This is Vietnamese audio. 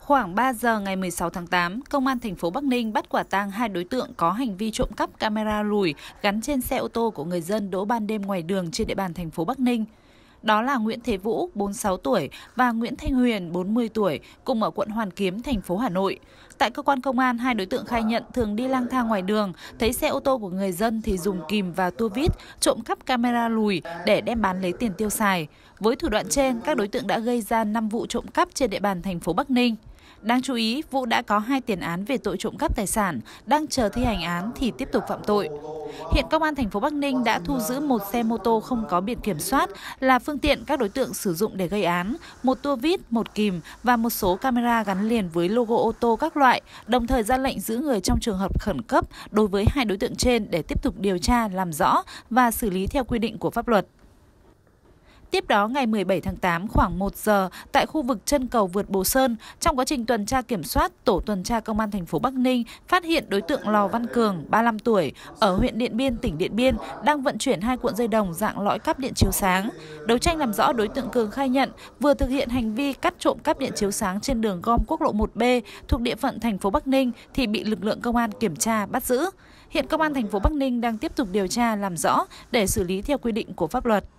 Khoảng 3 giờ ngày 16 tháng 8, Công an thành phố Bắc Ninh bắt quả tang 2 đối tượng có hành vi trộm cắp camera lùi gắn trên xe ô tô của người dân đỗ ban đêm ngoài đường trên địa bàn thành phố Bắc Ninh. Đó là Nguyễn Thế Vũ, 46 tuổi và Nguyễn Thanh Huyền, 40 tuổi, cùng ở quận Hoàn Kiếm, thành phố Hà Nội. Tại cơ quan công an, 2 đối tượng khai nhận thường đi lang thang ngoài đường, thấy xe ô tô của người dân thì dùng kìm và tua vít trộm cắp camera lùi để đem bán lấy tiền tiêu xài. Với thủ đoạn trên, các đối tượng đã gây ra 5 vụ trộm cắp trên địa bàn thành phố Bắc Ninh. Đáng chú ý, Vũ đã có 2 tiền án về tội trộm cắp tài sản, đang chờ thi hành án thì tiếp tục phạm tội. Hiện Công an thành phố Bắc Ninh đã thu giữ 1 xe mô tô không có biển kiểm soát là phương tiện các đối tượng sử dụng để gây án, 1 tua vít, 1 kìm và một số camera gắn liền với logo ô tô các loại, đồng thời ra lệnh giữ người trong trường hợp khẩn cấp đối với 2 đối tượng trên để tiếp tục điều tra, làm rõ và xử lý theo quy định của pháp luật. Tiếp đó, ngày 17 tháng 8, khoảng 1 giờ, tại khu vực chân cầu vượt Bồ Sơn, trong quá trình tuần tra kiểm soát, tổ tuần tra Công an thành phố Bắc Ninh phát hiện đối tượng Lò Văn Cường, 35 tuổi, ở huyện Điện Biên, tỉnh Điện Biên, đang vận chuyển 2 cuộn dây đồng dạng lõi cáp điện chiếu sáng. Đấu tranh làm rõ, đối tượng Cường khai nhận vừa thực hiện hành vi cắt trộm cáp điện chiếu sáng trên đường gom quốc lộ 1B thuộc địa phận thành phố Bắc Ninh thì bị lực lượng công an kiểm tra, bắt giữ. Hiện Công an thành phố Bắc Ninh đang tiếp tục điều tra, làm rõ để xử lý theo quy định của pháp luật.